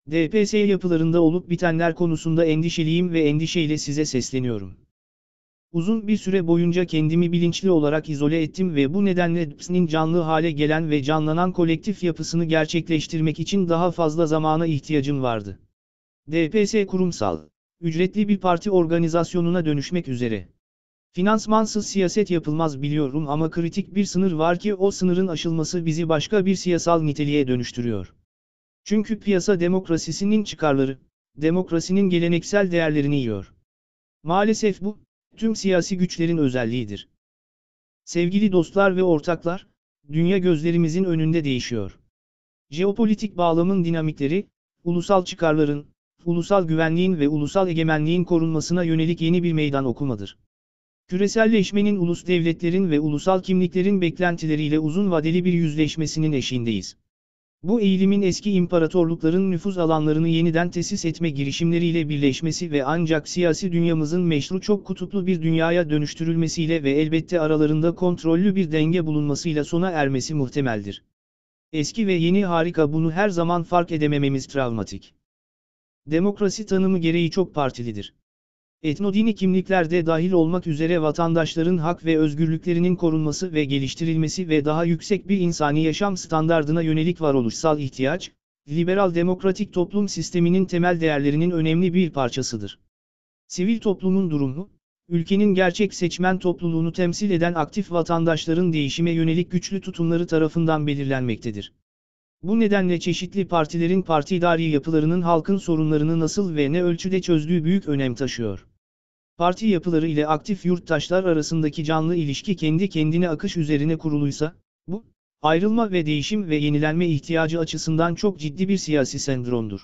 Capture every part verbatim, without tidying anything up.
D P S yapılarında olup bitenler konusunda endişeliyim ve endişeyle size sesleniyorum. Uzun bir süre boyunca kendimi bilinçli olarak izole ettim ve bu nedenle D P S'nin canlı hale gelen ve canlanan kolektif yapısını gerçekleştirmek için daha fazla zamana ihtiyacım vardı. D P S kurumsal, ücretli bir parti organizasyonuna dönüşmek üzere. Finansmansız siyaset yapılmaz biliyorum ama kritik bir sınır var ki o sınırın aşılması bizi başka bir siyasal niteliğe dönüştürüyor. Çünkü piyasa demokrasisinin çıkarları, demokrasinin geleneksel değerlerini yiyor. Maalesef bu, tüm siyasi güçlerin özelliğidir. Sevgili dostlar ve ortaklar, dünya gözlerimizin önünde değişiyor. Jeopolitik bağlamın dinamikleri, ulusal çıkarların, ulusal güvenliğin ve ulusal egemenliğin korunmasına yönelik yeni bir meydan okumadır. Küreselleşmenin ulus devletlerin ve ulusal kimliklerin beklentileriyle uzun vadeli bir yüzleşmesinin eşiğindeyiz. Bu eğilimin eski imparatorlukların nüfuz alanlarını yeniden tesis etme girişimleriyle birleşmesi ve ancak siyasi dünyamızın meşru çok kutuplu bir dünyaya dönüştürülmesiyle ve elbette aralarında kontrollü bir denge bulunmasıyla sona ermesi muhtemeldir. Eski ve yeni harika bunu her zaman fark edemememiz travmatik. Demokrasi tanımı gereği çok partilidir. Etnodini kimliklerde dahil olmak üzere vatandaşların hak ve özgürlüklerinin korunması ve geliştirilmesi ve daha yüksek bir insani yaşam standardına yönelik varoluşsal ihtiyaç, liberal demokratik toplum sisteminin temel değerlerinin önemli bir parçasıdır. Sivil toplumun durumu, ülkenin gerçek seçmen topluluğunu temsil eden aktif vatandaşların değişime yönelik güçlü tutumları tarafından belirlenmektedir. Bu nedenle çeşitli partilerin partidari yapılarının halkın sorunlarını nasıl ve ne ölçüde çözdüğü büyük önem taşıyor. Parti yapıları ile aktif yurttaşlar arasındaki canlı ilişki kendi kendine akış üzerine kuruluysa, bu, ayrılma ve değişim ve yenilenme ihtiyacı açısından çok ciddi bir siyasi sendromdur.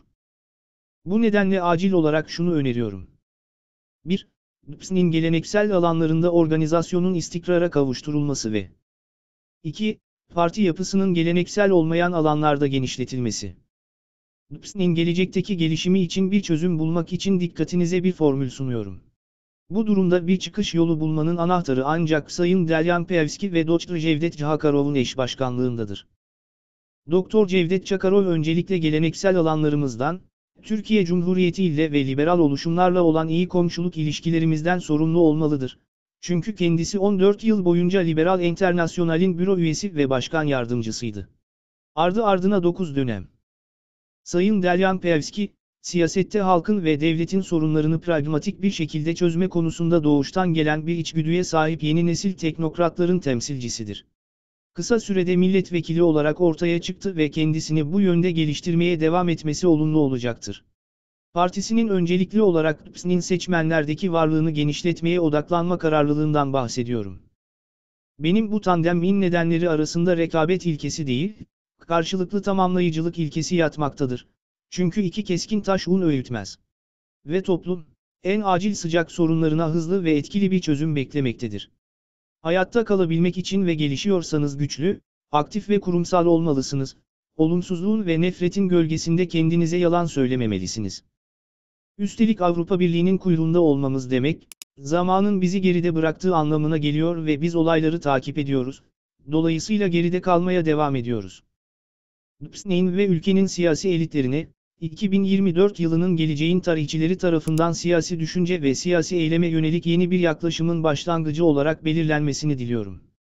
Bu nedenle acil olarak şunu öneriyorum. bir. D P S'nin geleneksel alanlarında organizasyonun istikrara kavuşturulması ve iki. Parti yapısının geleneksel olmayan alanlarda genişletilmesi. D P S'nin gelecekteki gelişimi için bir çözüm bulmak için dikkatinize bir formül sunuyorum. Bu durumda bir çıkış yolu bulmanın anahtarı ancak Sayın Delyanpevski ve Doktor Cevdet Çakarov'un eş başkanlığındadır. Doktor Cevdet Çakarov öncelikle geleneksel alanlarımızdan, Türkiye Cumhuriyeti ile ve liberal oluşumlarla olan iyi komşuluk ilişkilerimizden sorumlu olmalıdır. Çünkü kendisi on dört yıl boyunca Liberal Enternasyonal'in büro üyesi ve başkan yardımcısıydı. Ardı ardına dokuz dönem. Sayın Delyanpevski, siyasette halkın ve devletin sorunlarını pragmatik bir şekilde çözme konusunda doğuştan gelen bir içgüdüye sahip yeni nesil teknokratların temsilcisidir. Kısa sürede milletvekili olarak ortaya çıktı ve kendisini bu yönde geliştirmeye devam etmesi olumlu olacaktır. Partisinin öncelikli olarak D P S'nin seçmenlerdeki varlığını genişletmeye odaklanma kararlılığından bahsediyorum. Benim bu tandemin nedenleri arasında rekabet ilkesi değil, karşılıklı tamamlayıcılık ilkesi yatmaktadır. Çünkü iki keskin taş un öğütmez. Ve toplum, en acil sıcak sorunlarına hızlı ve etkili bir çözüm beklemektedir. Hayatta kalabilmek için ve gelişiyorsanız güçlü, aktif ve kurumsal olmalısınız. Olumsuzluğun ve nefretin gölgesinde kendinize yalan söylememelisiniz. Üstelik Avrupa Birliği'nin kuyruğunda olmamız demek, zamanın bizi geride bıraktığı anlamına geliyor ve biz olayları takip ediyoruz. Dolayısıyla geride kalmaya devam ediyoruz. D P S'nin ve ülkenin siyasi elitlerine, iki bin yirmi dört yılının geleceğin tarihçileri tarafından siyasi düşünce ve siyasi eyleme yönelik yeni bir yaklaşımın başlangıcı olarak belirlenmesini diliyorum.